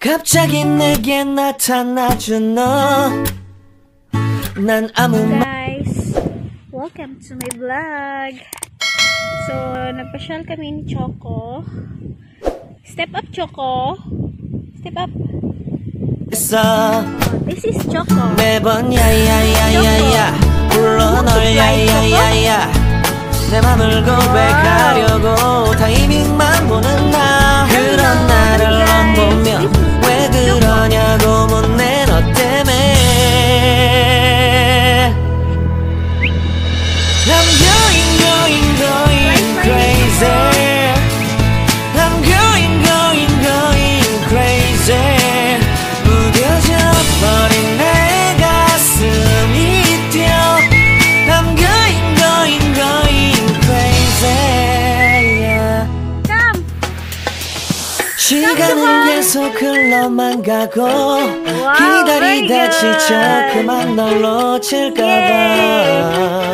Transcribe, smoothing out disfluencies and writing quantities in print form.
갑자기 내게 나타나준 너. 난 아무 Guys, welcome to my vlog. So, nagpasyal kami ni Choco. Step up, Choco. Step up. This is Choco. 매번 야야야야야 불러 널 야야야야 내 맘을 고백하려고 타이밍만 보는 나. 그런 나를 넌 보며 왜 그러냐고 묻네 너 때문에. I'm going crazy. I'm going crazy. 무뎌져 버린 내 가슴이 뛰어. I'm going crazy. Yeah. Come. 시간은 계속 흘러만 가고 기다리다 지쳐 그만 널 놓칠까봐.